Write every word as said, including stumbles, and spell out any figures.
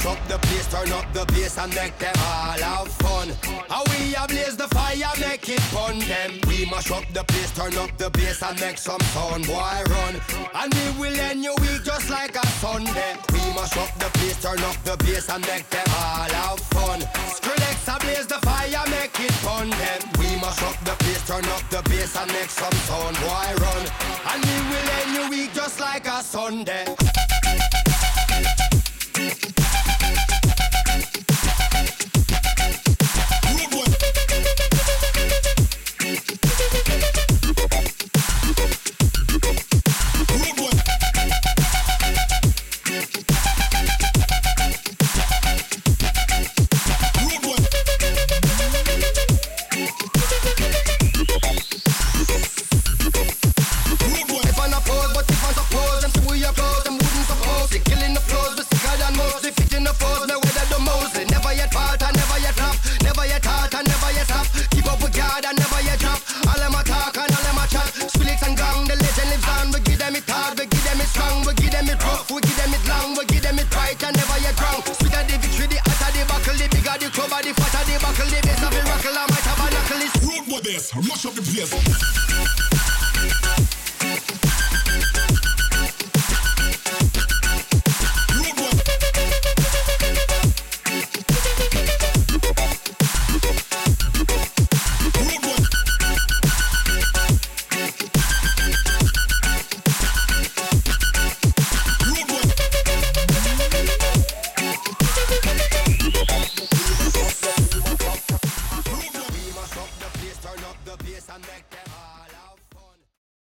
up the place, turn up the bass and make them all have fun. How we ablaze the fire, make it fun them. We mash up the place, turn up the bass and make some sound, boy run. And we will end your week just like a Sunday. We mash up the place, turn up the bass and make them all have fun. Skrillex ablaze the fire, make it fun them. We mash up the place, turn up the bass and make some sound, boy run. And we will end your week just like a Sunday. Mash up the place.